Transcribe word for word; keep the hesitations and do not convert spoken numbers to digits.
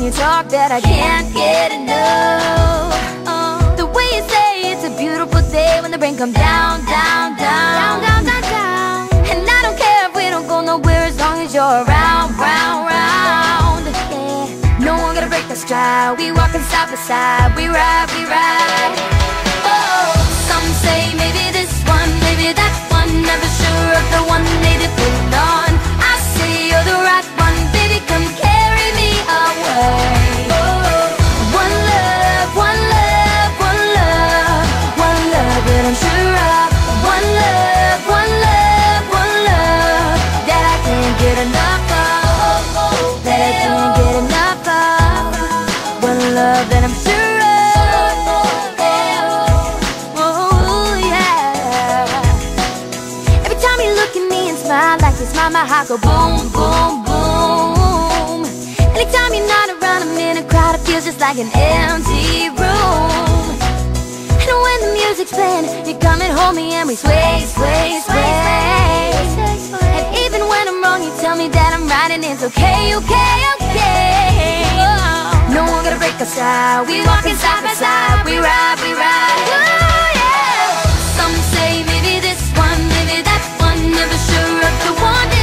you talk that I can't get enough. uh, The way you say it's a beautiful day when the rain comes down, down, down, down, down, down. And I don't care if we don't go nowhere as long as you're around, round, round. Yeah, no one gonna break the stride. We walking side by side, we ride, we ride. Oh, some say maybe this one, maybe that one. Never sure of the one they depend on. I say you're the right one, baby, come carry me away. Oh, one love, one love, one love, one love that I'm sure of. One love, one love, one love that I can't get enough of, that I can't get enough of. One love that I'm sure of. Like you smile, my heart go boom, boom, boom. Anytime you're not around, I'm in a crowd, it feels just like an empty room. And when the music's playing, you come and hold me and we sway, sway, sway. And even when I'm wrong, you tell me that I'm right and it's okay, okay, okay. No one gonna break us out. We walking side by side, we ride, we ride. Ooh, yeah. Some say maybe this one, maybe that one. Never sure of the one.